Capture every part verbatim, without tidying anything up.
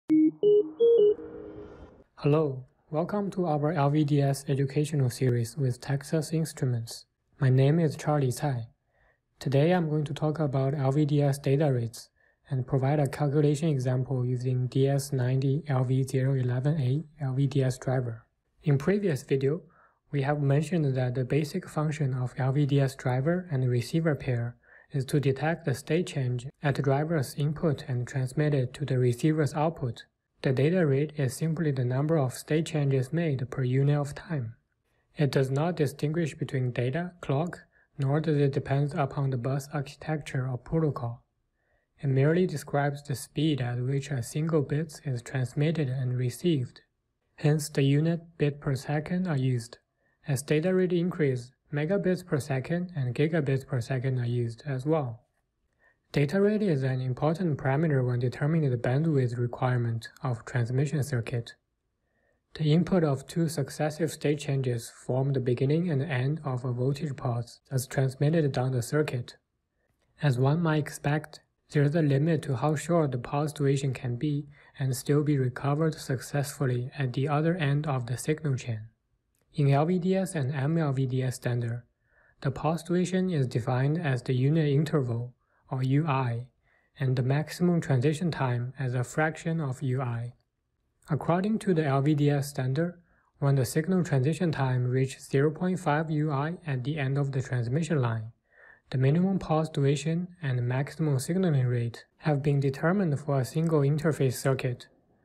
Hello, welcome to our L V D S educational series with Texas Instruments. My name is Charlie Cai. Today I'm going to talk about L V D S data rates and provide a calculation example using D S ninety L V zero eleven A L V D S driver. In previous video, we have mentioned that the basic function of L V D S driver and receiver pair is to detect the state change at the driver's input and transmit it to the receiver's output. The data rate is simply the number of state changes made per unit of time. It does not distinguish between data, clock, nor does it depend upon the bus architecture or protocol. It merely describes the speed at which a single bit is transmitted and received. Hence, the unit bit per second are used. As data rate increases, megabits per second and gigabits per second are used as well. Data rate is an important parameter when determining the bandwidth requirement of transmission circuit. The input of two successive state changes form the beginning and end of a voltage pulse that's transmitted down the circuit. As one might expect, there is a limit to how short the pulse duration can be and still be recovered successfully at the other end of the signal chain. In L V D S and m L V D S standard, the pulse duration is defined as the unit interval, or U I, and the maximum transition time as a fraction of U I. According to the L V D S standard, when the signal transition time reaches zero point five U I at the end of the transmission line, the minimum pulse duration and maximum signaling rate have been determined for a single interface circuit.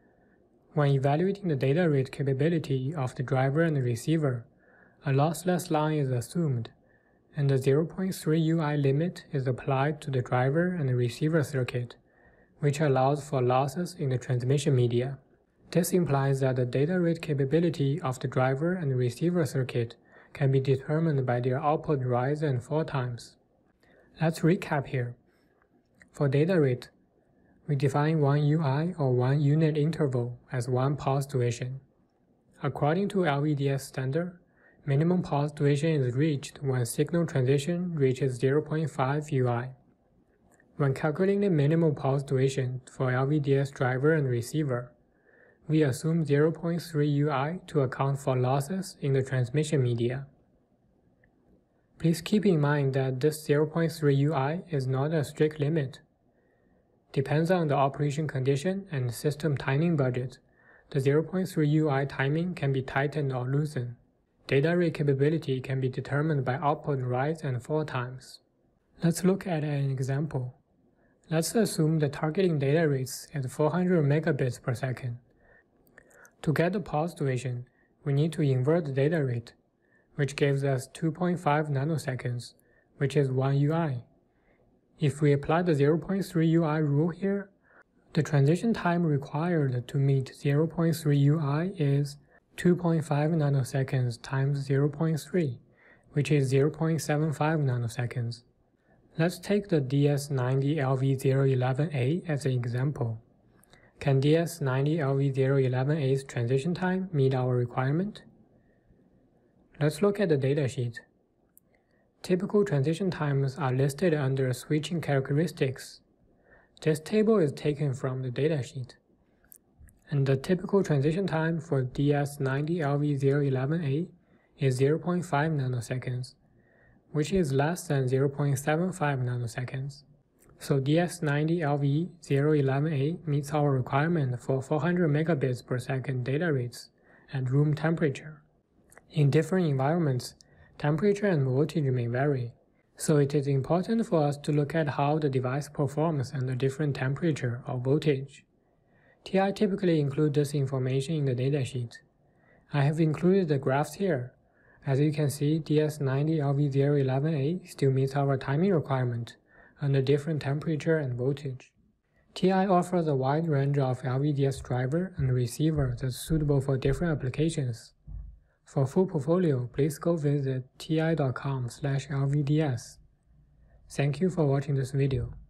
When evaluating the data rate capability of the driver and the receiver, a lossless line is assumed, and the zero point three U I limit is applied to the driver and the receiver circuit, which allows for losses in the transmission media. This implies that the data rate capability of the driver and the receiver circuit can be determined by their output rise and fall times. Let's recap here. For data rate, we define one U I or one unit interval as one pulse duration. According to L V D S standard, minimum pulse duration is reached when signal transition reaches zero point five U I. When calculating the minimal pulse duration for L V D S driver and receiver, we assume zero point three U I to account for losses in the transmission media. Please keep in mind that this zero point three U I is not a strict limit. Depends on the operation condition and system timing budget. The zero point three U I timing can be tightened or loosened. Data rate capability can be determined by output rise and fall times. Let's look at an example. Let's assume the targeting data rates is four hundred megabits per second. To get the pulse duration, we need to invert the data rate, which gives us two point five nanoseconds, which is one U I. If we apply the zero point three U I rule here, the transition time required to meet zero point three U I is two point five nanoseconds times zero point three, which is zero point seven five nanoseconds. Let's take the D S ninety L V zero eleven A as an example. Can D S ninety L V zero eleven A's transition time meet our requirement? Let's look at the datasheet. Typical transition times are listed under switching characteristics. This table is taken from the datasheet. And the typical transition time for D S ninety L V zero eleven A is zero point five nanoseconds, which is less than zero point seven five nanoseconds. So D S ninety L V zero eleven A meets our requirement for four hundred megabits per second data rates at room temperature. In different environments, temperature and voltage may vary, so it is important for us to look at how the device performs under different temperature or voltage. T I typically include this information in the datasheet. I have included the graphs here. As you can see, D S ninety L V zero eleven A still meets our timing requirement under different temperature and voltage. T I offers a wide range of L V D S driver and receiver that's suitable for different applications. For full portfolio, please go visit T I dot com slash L V D S. Thank you for watching this video.